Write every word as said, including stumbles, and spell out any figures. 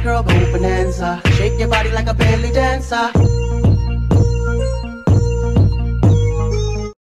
girl, go bonanza. Shake your body like a belly dancer.